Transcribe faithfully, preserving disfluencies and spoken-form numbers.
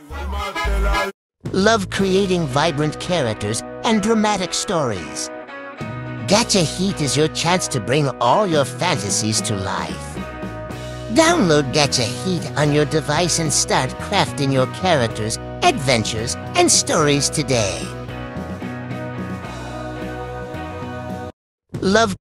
Love creating vibrant characters and dramatic stories. Gacha Heat is your chance to bring all your fantasies to life. Download Gacha Heat on your device and start crafting your characters, adventures, and stories today. Love